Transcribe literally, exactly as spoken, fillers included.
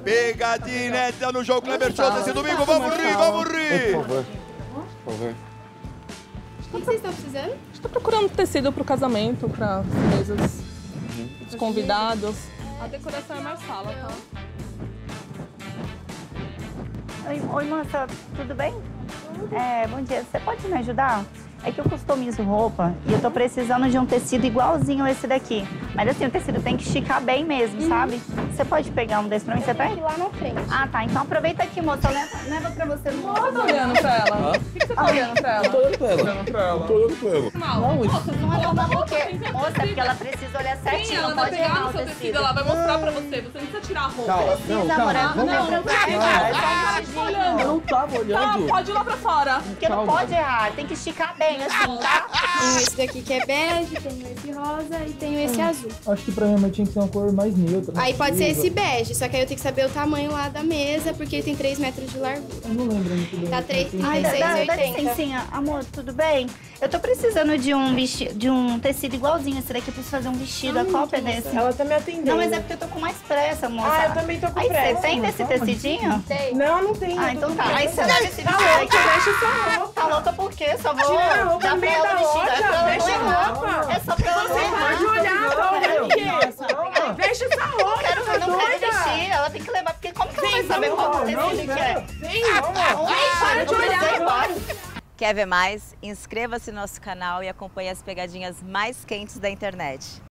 Pegadinha inédita no jogo Kleber Show desse domingo. Vamos rir, vamos rir. Por favor. Por favor. O que vocês estão precisando? Estou procurando tecido para o casamento, para as mesas, os convidados. A decoração é mais sala, tá? Oi, oi, moça, tudo bem? É, bom dia. Você pode me ajudar? É que eu customizo roupa e eu tô precisando de um tecido igualzinho esse daqui. Mas assim, o tecido tem que esticar bem mesmo, uhum. sabe? Você pode pegar um desse pra mim? Você tem? Lá na frente. Ah, tá. Então aproveita aqui, moça. Leva, leva pra você. Não, eu tô olhando pra ela. O que, que você tá olhando pra ela? Eu tô olhando pra ela. Olhando pra ela. Eu tô olhando pra ela. Não, moça, não é não, porque... Moça, porque ela precisa olhar certinho, sim, ela não vai pode pegar errar no o seu tecido. tecido, ela vai mostrar pra você. Você não precisa tirar a roupa. Calma, Precisa, não, amor. calma. Não, não, não, olhando. Eu não tava olhando. Tá, pode ir lá pra fora. Porque não pode errar, tem que esticar bem, assim, tá? Tenho esse daqui que é bege, tenho esse rosa e tenho esse hum. azul. Acho que pra mim tinha que ser uma cor mais neutra. Aí pode ser esse bege, só que aí eu tenho que saber o tamanho lá da mesa, porque ele tem três metros de largura. Eu não lembro muito bem. Tá três, Ai, dá, seis e dá, dá oitenta. licencinha. Amor, tudo bem? Eu tô precisando de um vestido, de um tecido igualzinho esse daqui. Eu preciso fazer um vestido, a cópia desse. Ela tá me atendendo. Não, mas é porque eu tô com mais pressa, moça. Ah, eu também tô com Aí, pressa. você tem desse tecidinho? Tem. Não, não tem. Ah, então tá. Aí você tá leva esse vestido louca, aqui. deixa essa roupa. Tá louca por quê? Só vou Tira a roupa dar no pra meio ela da o vestido. É loja, pra ela deixa não a errar. roupa. É só pra ela não Você errar. pode olhar, tá olhando o quê? Deixa essa roupa, Quero, tá eu não quero doida? vestir. Ela tem que levar, porque como que ela vai saber qual tecido que é? Vem, vamos. Para de olhar. Quer ver mais? Inscreva-se no nosso canal e acompanhe as pegadinhas mais quentes da internet.